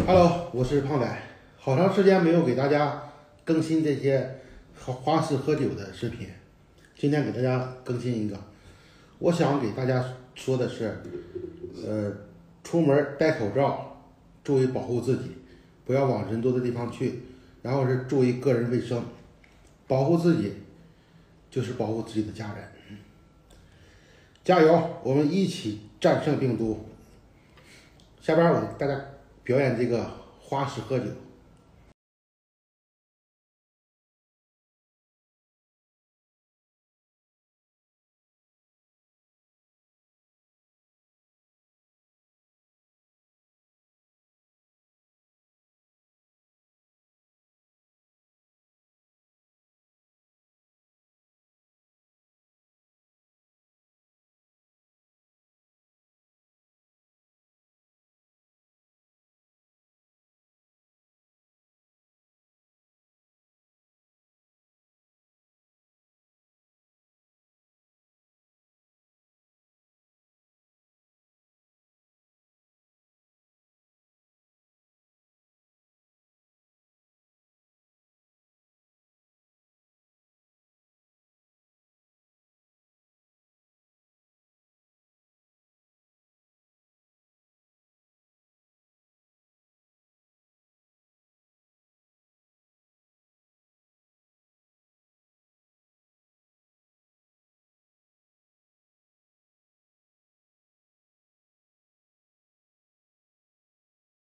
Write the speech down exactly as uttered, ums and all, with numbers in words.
Hello，我是胖仔，好长时间没有给大家更新这些花式喝酒的视频，今天给大家更新一个。我想给大家说的是，呃，出门戴口罩，注意保护自己，不要往人多的地方去，然后是注意个人卫生，保护自己就是保护自己的家人。加油，我们一起战胜病毒。下边我给大家表演这个花式喝酒。